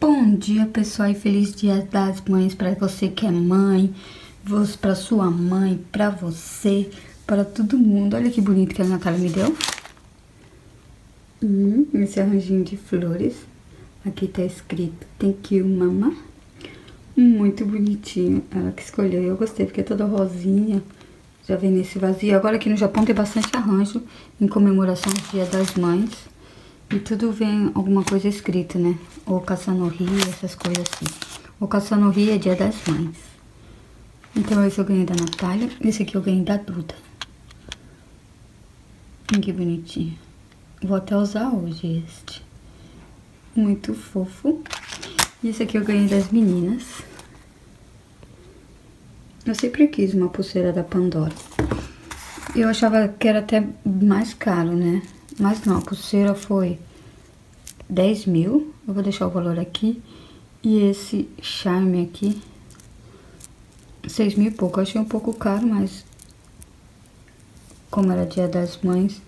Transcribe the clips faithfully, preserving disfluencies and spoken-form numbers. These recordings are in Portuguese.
Bom dia, pessoal, e feliz Dia das Mães para você que é mãe, para sua mãe, para você, para todo mundo. Olha que bonito que a Natália me deu. Hum, esse arranjinho de flores. Aqui tá escrito Thank you, mama. Muito bonitinho. Ela que escolheu. Eu gostei porque é toda rosinha. Já vem nesse vazio. Agora aqui no Japão tem bastante arranjo em comemoração do Dia das Mães. E tudo vem alguma coisa escrita, né? Ou Katsunori, essas coisas assim. O Katsunori é Dia das Mães. Então esse eu ganhei da Natália. Esse aqui eu ganhei da Duda. Que bonitinho. Vou até usar hoje este. Muito fofo. E esse aqui eu ganhei das meninas. Eu sempre quis uma pulseira da Pandora. Eu achava que era até mais caro, né? Mas não, a pulseira foi dez mil. Eu vou deixar o valor aqui. E esse charme aqui, seis mil e pouco. Eu achei um pouco caro, mas como era Dia das Mães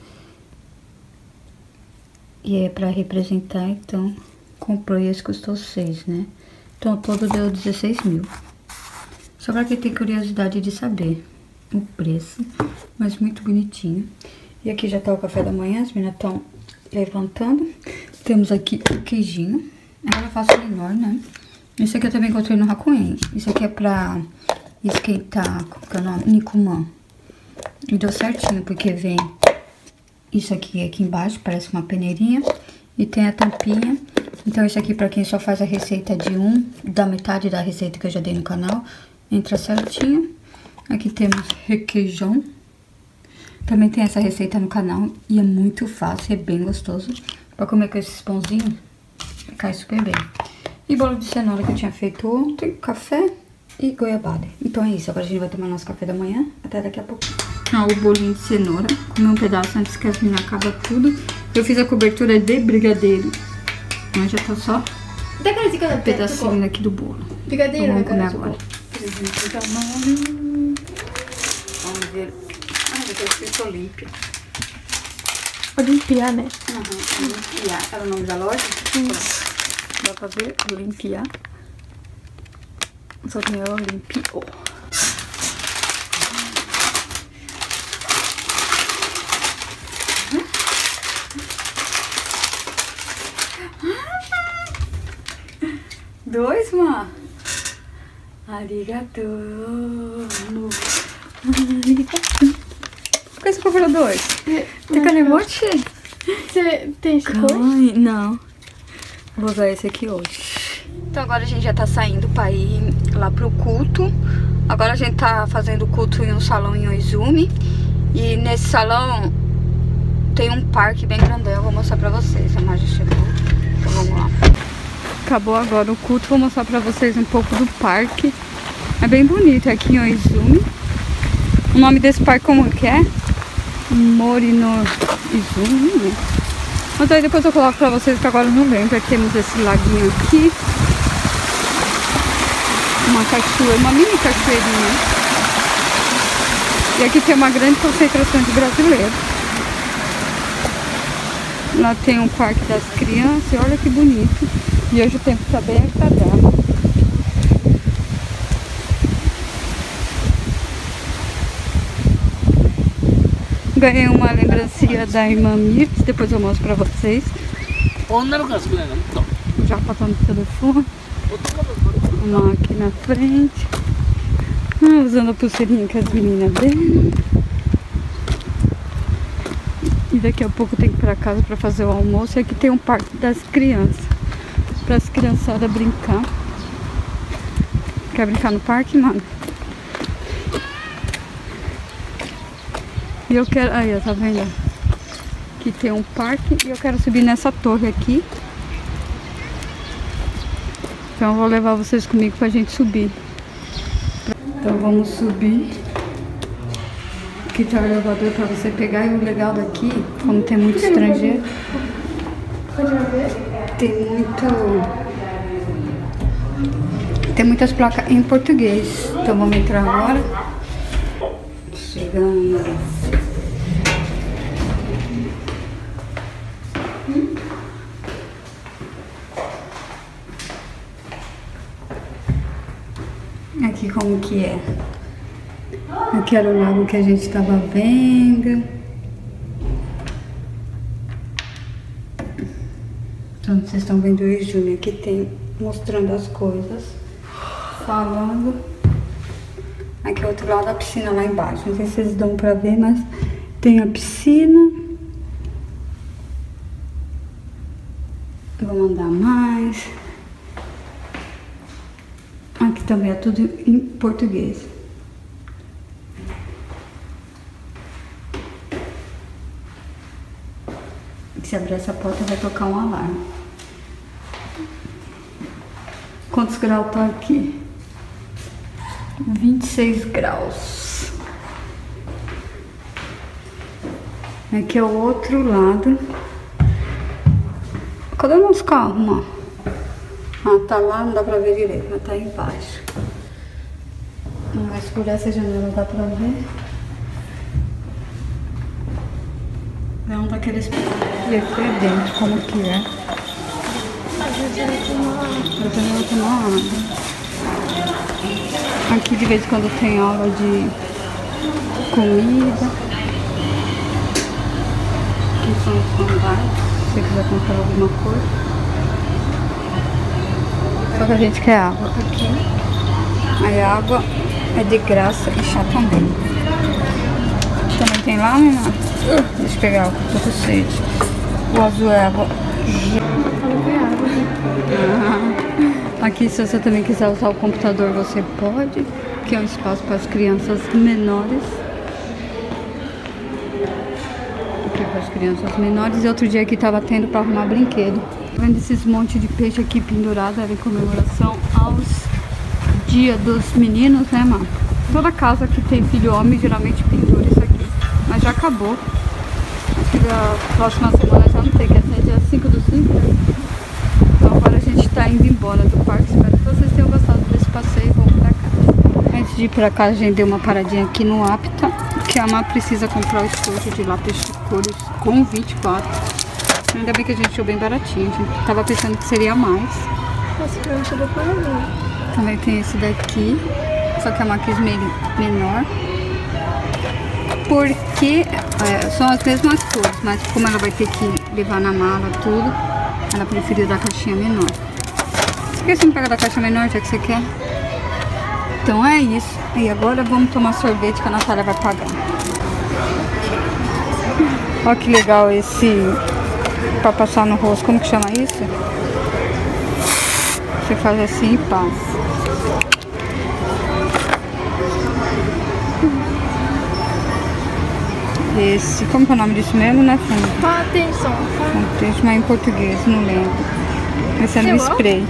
e é pra representar, então comprei. Esse custou seis, né? Então todo deu dezesseis mil. Só pra quem tem curiosidade de saber o preço, mas muito bonitinho. E aqui já tá o café da manhã, as meninas estão levantando. Temos aqui o queijinho. Agora eu faço menor, né? Esse aqui eu também encontrei no Hakuen. Isso aqui é pra esquentar, qual que é o nome? Nikuman. E deu certinho, porque vem isso aqui aqui embaixo, parece uma peneirinha. E tem a tampinha. Então isso aqui pra quem só faz a receita de um, da metade da receita que eu já dei no canal, entra certinho. Aqui temos requeijão. Também tem essa receita no canal e é muito fácil, é bem gostoso. Pra comer com esses pãozinhos, cai super bem. E bolo de cenoura que eu tinha feito ontem, café e goiabada. Então é isso, agora a gente vai tomar nosso café da manhã, até daqui a pouco. Ah, o bolinho de cenoura, comer um pedaço antes que as meninas acabam tudo. Eu fiz a cobertura de brigadeiro, mas já tá só um pedacinho aqui do bolo. Brigadeiro, então, vamos comer agora. Vamos ver. Ah, já tá escrito Olímpia. Olimpia, né? Uhum, Olimpia. Era o nome da loja? Isso. Dá pra ver? Olimpia. Só que não é Olimpio. Dois, ma. Arigato. Arigato. Por que você comprou dois? Tem canemote? Você tem esse cor? Não. Vou usar esse aqui hoje. Então agora a gente já tá saindo pra ir lá pro culto. Agora a gente tá fazendo culto em um salão em Oizumi. E nesse salão tem um parque bem grandão. Eu vou mostrar pra vocês. A Marja chegou. Então vamos lá. Acabou agora o culto. Vou mostrar pra vocês um pouco do parque. É bem bonito aqui em Oizumi. O nome desse parque como que é? Mori no Izumi. Mas aí depois eu coloco pra vocês, que agora eu não lembro. Aqui temos esse laguinho aqui. Uma cachoeira, uma mini cachoeirinha. E aqui tem uma grande concentração de brasileiros. Lá tem um parque das crianças. E olha que bonito. E hoje o tempo tá bem agradável. Ganhei uma lembrancinha da irmã Mirtz, depois eu mostro pra vocês. Já passando o telefone. Uma aqui na frente. Ah, usando a pulseirinha que as meninas deram. E daqui a pouco tem que ir pra casa pra fazer o almoço. E aqui tem um parque das crianças, para as criançadas brincar. Quer brincar no parque, mano? E eu quero... Aí, ó, tá vendo? Aqui tem um parque e eu quero subir nessa torre aqui. Então eu vou levar vocês comigo pra gente subir. Então vamos subir. Aqui tá o elevador pra você pegar. E o legal daqui, como tem muito estrangeiro, tem muito... Tem muitas placas em português. Então vamos entrar agora. Chegamos. Aqui como que é. Aqui era o lago que a gente tava vendo. Então vocês estão vendo eu e Júnior aqui tem mostrando as coisas, falando. Aqui é outro lado da piscina lá embaixo. Não sei se vocês dão pra ver, mas tem a piscina. Vou mandar mais. Aqui também é tudo em português. Se abrir essa porta vai tocar um alarme. Quantos graus tá aqui? vinte e seis graus. Aqui é o outro lado. Cadê o nosso carro, mano? Ah, tá lá, não dá pra ver direito, mas tá aí embaixo. Mas por essa janela dá pra ver. É um daqueles ver dentro como que é. A janela tem uma água. Aqui de vez em quando tem aula de comida. Aqui são os andares, se você quiser comprar alguma coisa. Só que a gente quer água aqui. Aí a água é de graça e chá também. Também tem lá, né? Deixa eu pegar água, tô com sede. O azul é água. Ah, aqui, se você também quiser usar o computador, você pode. Que é um espaço para as crianças menores. Aqui para as crianças menores. E outro dia aqui tava tendo para arrumar brinquedo. Vendo esses monte de peixe aqui pendurado, era em comemoração aos Dia dos Meninos, né, mano? Toda casa que tem filho homem geralmente pendura isso aqui. Mas já acabou. Acho que da próxima semana já não tem, que é até dia cinco do cinco, né? Então agora a gente tá indo embora do parque. Espero que vocês tenham gostado desse passeio e vamos pra casa. Antes de ir pra casa, a gente deu uma paradinha aqui no Apta, que a Má precisa comprar o estojo de lápis de cores com vinte e quatro. Ainda bem que a gente achou bem baratinho. A gente tava pensando que seria mais. Nossa, que não chegou pra mim. Também tem esse daqui, só que a Má quis menor. Porque é, são as mesmas cores, mas como ela vai ter que levar na mala tudo, ela preferiu da caixinha menor. Por que você não pega da caixa menor, já que você quer? Então é isso. E agora vamos tomar sorvete que a Natália vai pagar. Olha que legal esse pra passar no rosto. Como que chama isso? Você faz assim e passa. Esse, como que é o nome disso mesmo, né, Fran? Foundation. Foundation, mas em português, não lembro. Esse é no spray.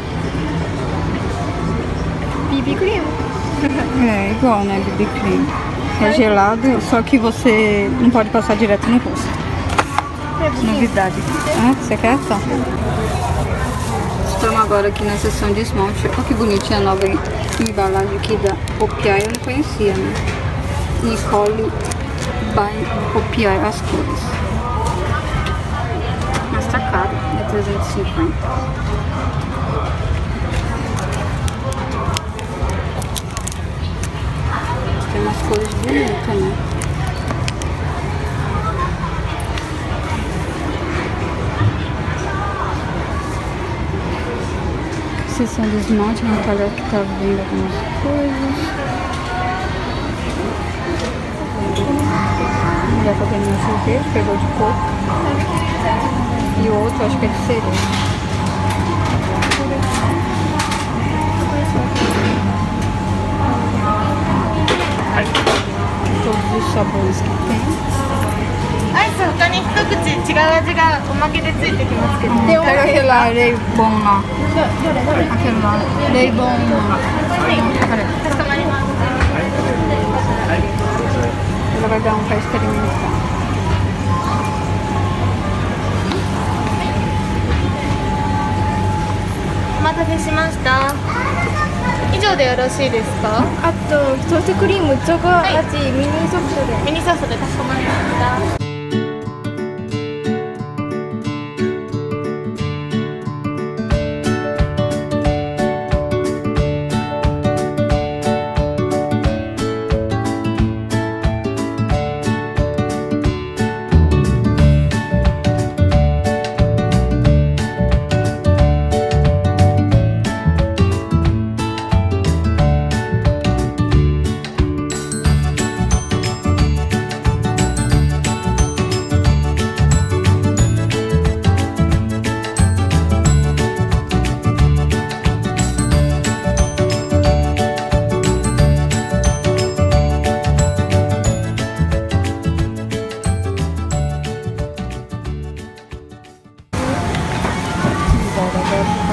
B B cream. É, igual, né, B B cream. É gelado, só que você não pode passar direto no rosto. Novidade. Ah, você quer? Tá. Estamos agora aqui na seção de esmalte. Olha que bonitinha a nova embalagem aqui da Opiai, eu não conhecia, né? Nicole by Opiai, as cores. Mas tá caro, é trezentos e cinquenta. Tem umas cores bonitas, né? Seção de esmalte, a Natália que tá vendo algumas coisas. Já tá tendo um sorvete, pegou de coco. E o outro acho que é de cereja. Todos os sabores que tem. アイス他に一口違う味がおまけでついてきますけど。 Quero aquele lá, leibon lá. Aquele lá, leibon lá. Ela vai dar um pra experimentar. お待たせしました。以上でよろしいですか？ あとソフトクリームチョコ味、ミニソフトで。 ミニソフトでかしこまりました。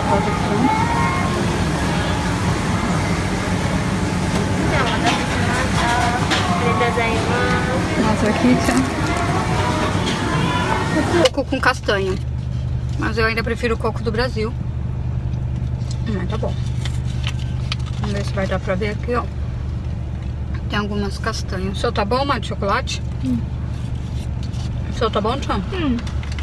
quase pronto. Nossa, aqui já... Coco com castanha. Mas eu ainda prefiro o coco do Brasil. Mas tá bom. Vamos ver se vai dar pra ver aqui, ó. Tem algumas castanhas. O seu tá bom, mãe, de chocolate? Hum. O seu tá bom, Tchau? Hum.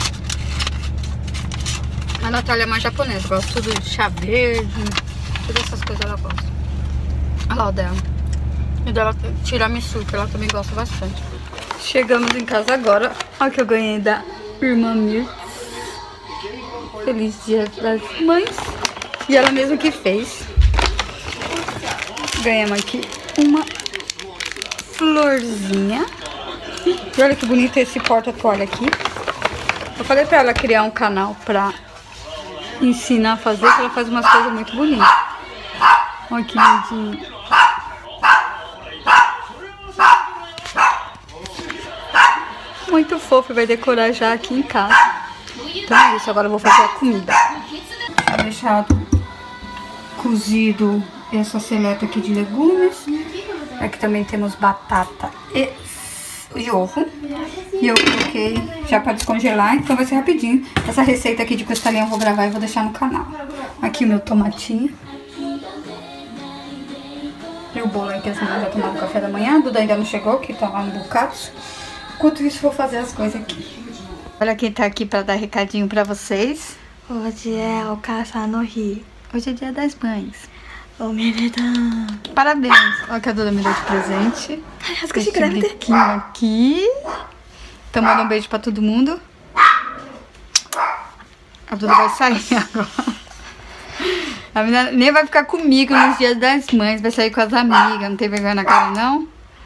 A Natália é mais japonesa, gosta tudo de chá verde, todas essas coisas ela gosta. Olha lá o dela. E dela tiramisu, que ela também gosta bastante. Chegamos em casa agora. Olha o que eu ganhei da irmã Mir. Feliz Dia das Mães. E ela mesma que fez. Ganhamos aqui uma florzinha. E olha que bonito esse porta-toalha aqui. Eu falei pra ela criar um canal pra ensinar a fazer, que ela faz umas coisas muito bonitas. Olha que lindinho. Muito fofo, vai decorar já aqui em casa. Então é isso, agora eu vou fazer a comida. Vou deixar cozido essa seleta aqui de legumes. Aqui também temos batata e, e ovo. E eu coloquei já para descongelar, então vai ser rapidinho. Essa receita aqui de costelinha eu vou gravar e vou deixar no canal. Aqui o meu tomatinho. E o bolo aí que as mães já tomaram café da manhã. A Duda ainda não chegou, que tá lá no Bucatos. Enquanto isso, vou fazer as coisas aqui. Olha quem tá aqui pra dar recadinho pra vocês. Hoje é o Casa no Rio. Hoje é Dia das Mães. Omedetou. Parabéns. Olha que a Duda me deu de presente. Ai, rasga de Esse grávida. biquinho aqui. Então manda um beijo pra todo mundo. A Duda vai sair agora. A menina nem vai ficar comigo nos dias das mães. Vai sair com as amigas. Não tem vergonha na cara, não?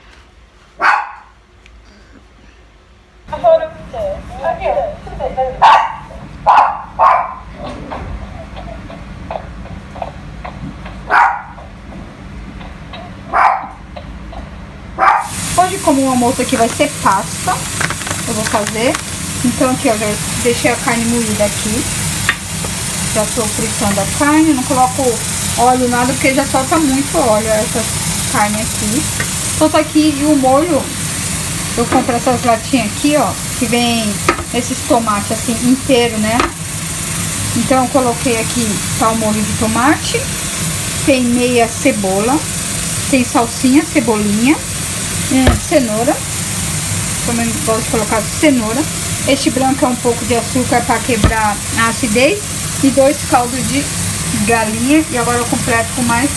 Hoje, como o almoço aqui vai ser pasta, eu vou fazer. Então aqui, ó, já deixei a carne moída aqui. Já tô fritando a carne, não coloco óleo, nada, porque já solta muito óleo essa carne aqui. Então tá aqui, e o molho, eu compro essas latinhas aqui, ó, que vem esses tomates assim, inteiro, né? Então eu coloquei aqui, tá o molho de tomate, tem meia cebola, tem salsinha, cebolinha, hum, cenoura, também gosto de colocar cenoura. Este branco é um pouco de açúcar para quebrar a acidez e dois caldos de galinha. E agora eu completo com mais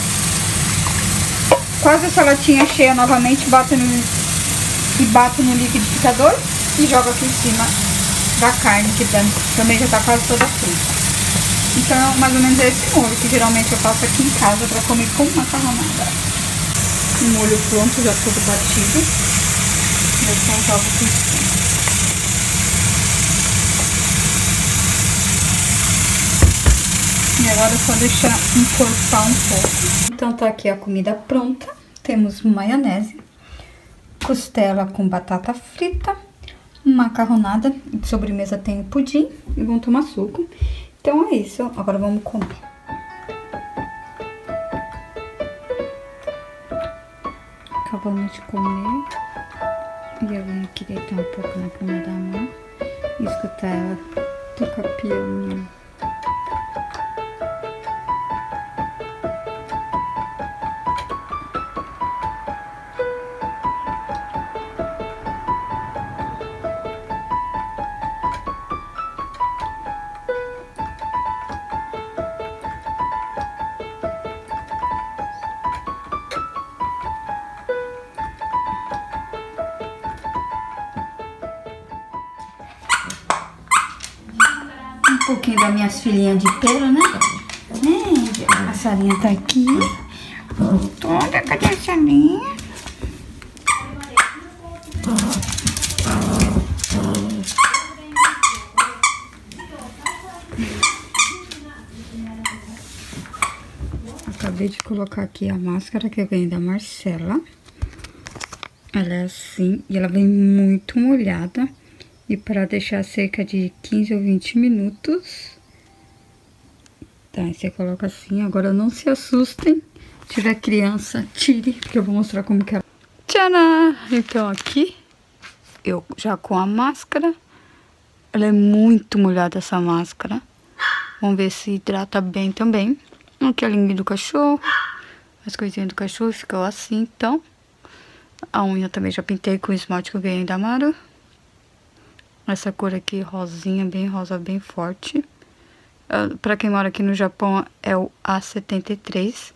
quase essa latinha cheia novamente, bato no, e bato no liquidificador e jogo aqui em cima da carne, que também já tá quase toda frita. Então, mais ou menos é esse molho que geralmente eu faço aqui em casa para comer com macarronada. O molho pronto, já todo batido. Eu só jogo aqui em cima. E agora é só deixar encorpar um pouco. Então tá aqui a comida pronta. Temos maionese, costela com batata frita, macarronada, de sobremesa tem pudim e vamos tomar suco. Então é isso, agora vamos comer. Acabamos de comer. E eu venho aqui deitar um pouco na cama da mãe e escutar ela tocar piano. Um pouquinho das minhas filhinhas de pelo, né? É, a Sarinha tá aqui. Toda, cadê a Sarinha? Acabei de colocar aqui a máscara que eu ganhei da Marcela. Ela é assim e ela vem muito molhada. E para deixar cerca de quinze ou vinte minutos, Tá, aí você coloca assim. Agora não se assustem. Se tiver criança, tire, porque eu vou mostrar como que é. Tcharam! Então aqui, eu já com a máscara. Ela é muito molhada, essa máscara. Vamos ver se hidrata bem também. Aqui a linha do cachorro. As coisinhas do cachorro ficou assim, então. A unha também já pintei com o esmalte que eu ganhei da Maru. Essa cor aqui, rosinha, bem rosa, bem forte. Uh, pra quem mora aqui no Japão, é o A setenta e três.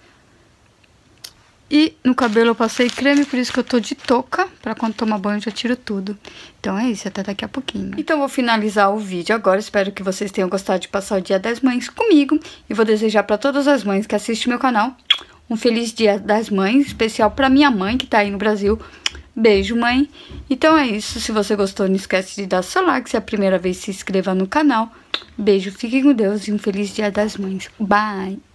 E no cabelo eu passei creme, por isso que eu tô de touca. Pra quando tomar banho eu já tiro tudo. Então é isso, até daqui a pouquinho. Então eu vou finalizar o vídeo agora. Espero que vocês tenham gostado de passar o Dia das Mães comigo. E vou desejar pra todas as mães que assistem meu canal um feliz Dia das Mães. Especial pra minha mãe que tá aí no Brasil. Beijo, mãe. Então é isso. Se você gostou, não esquece de dar seu like. Se é a primeira vez, se inscreva no canal. Beijo, fiquem com Deus e um feliz Dia das Mães. Bye!